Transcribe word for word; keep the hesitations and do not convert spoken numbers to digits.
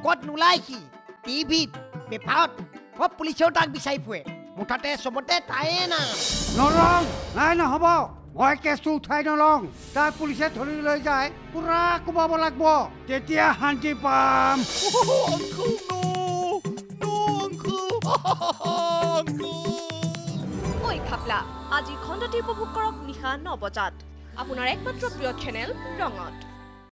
চুকত নোলাই সি টিভিত পেপাৰত সব পুলিচেও তাক বিচাৰি ফুৰে মুঠতে চবতে তায়ে না নৰং নাই নহ'ব মই কেছটো উঠাই নলওঁ তাক পুলিচে ধৰি লৈ যায় পুৰা কোবাব লাগিব তেতিয়া শান্তি পাম ঐ খাপলা আজি খণ্ডটি উপভোগ কৰক নিশা ন বজাত আপোনাৰ একমাত্ৰ প্ৰিয় চেনেল ৰঙত